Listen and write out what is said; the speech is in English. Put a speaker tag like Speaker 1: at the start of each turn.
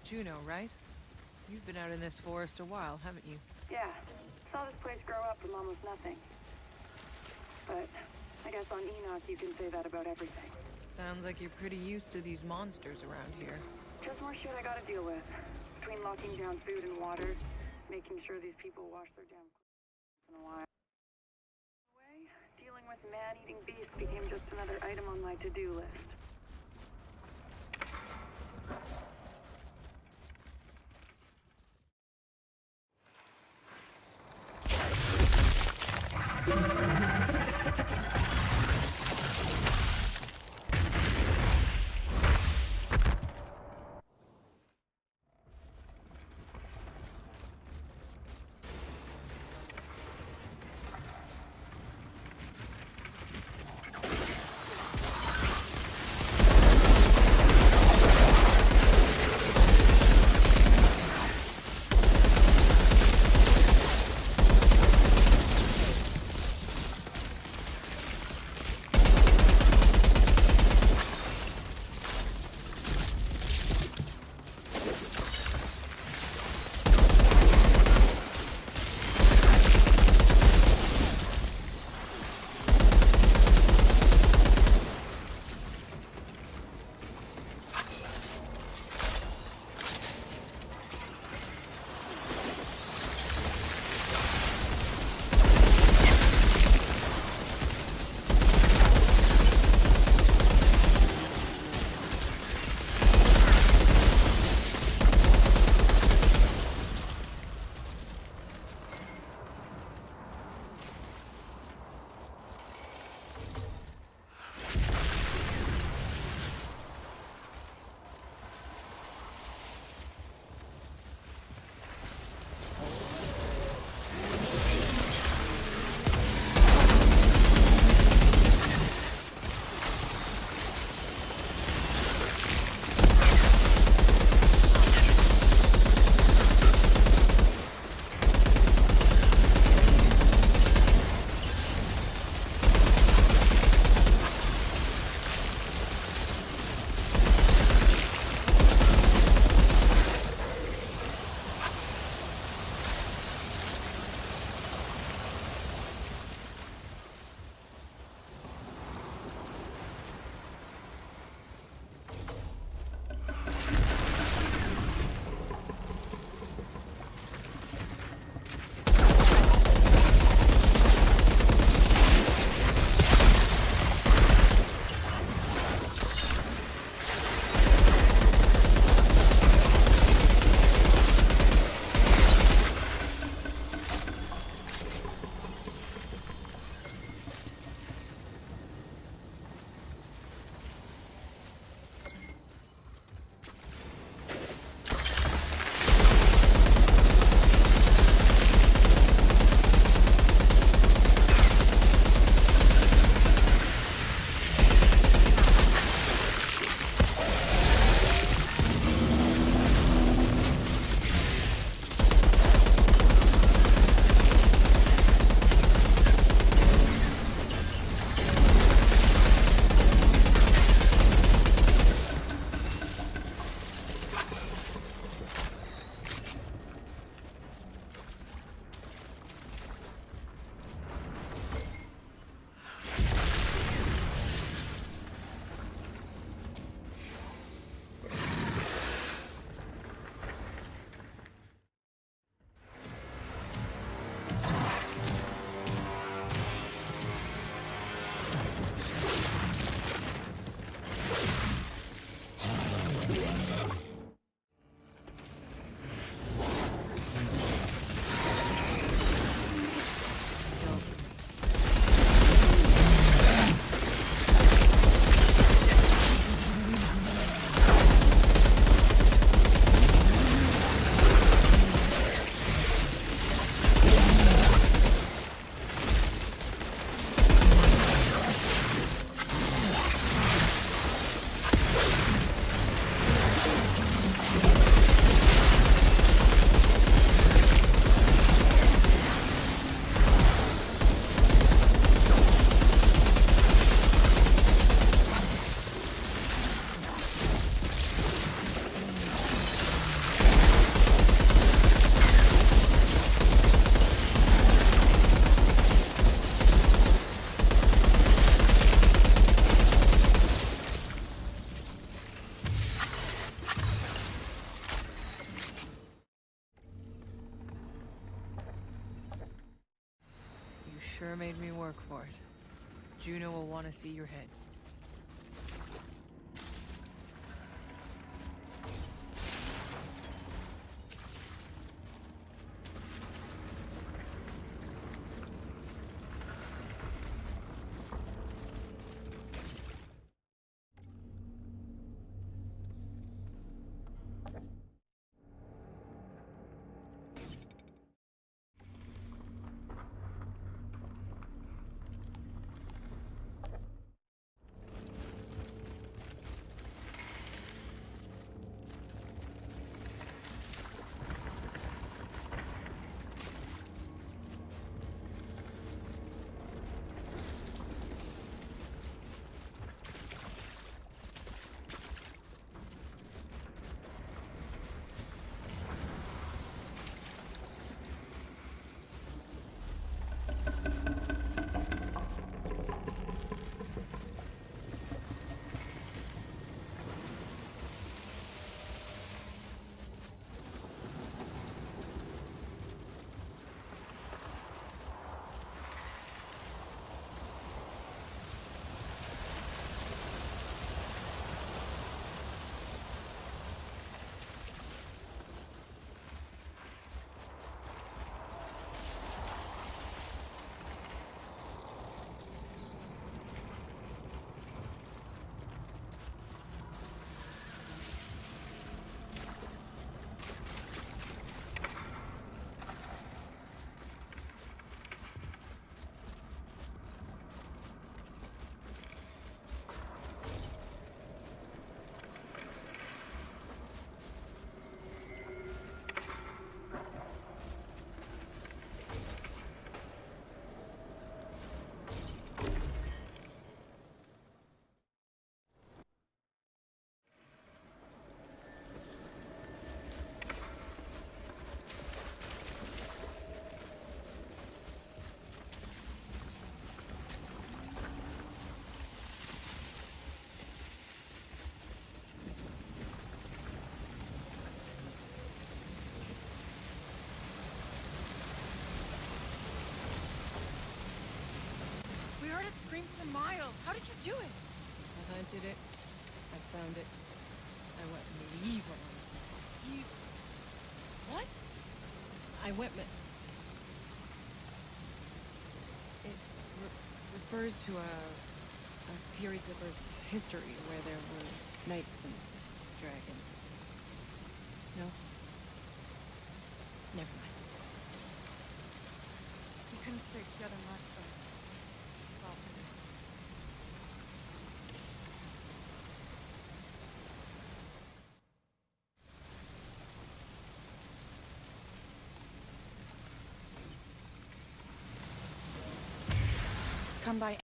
Speaker 1: Juno, right? You've been out in this forest a while, haven't you?
Speaker 2: Yeah. Saw this place grow up from almost nothing. But I guess on Enoch you can say that about everything.
Speaker 1: Sounds like you're pretty used to these monsters around here.
Speaker 2: Just more shit I gotta deal with. Between locking down food and water, making sure these people wash their damn clothes in a while. Anyway, dealing with man-eating beasts became just another item on my to-do list.
Speaker 1: sure made me work for it. Juno will want to see your head.
Speaker 3: We heard it scream for miles. How did you do it?
Speaker 1: I hunted it. I found it. I went medieval in its house.
Speaker 3: You... What?
Speaker 1: I went It refers to a periods of Earth's history where there were knights and dragons. No? Never mind.
Speaker 3: We couldn't stay together much, but it's all for now. Come by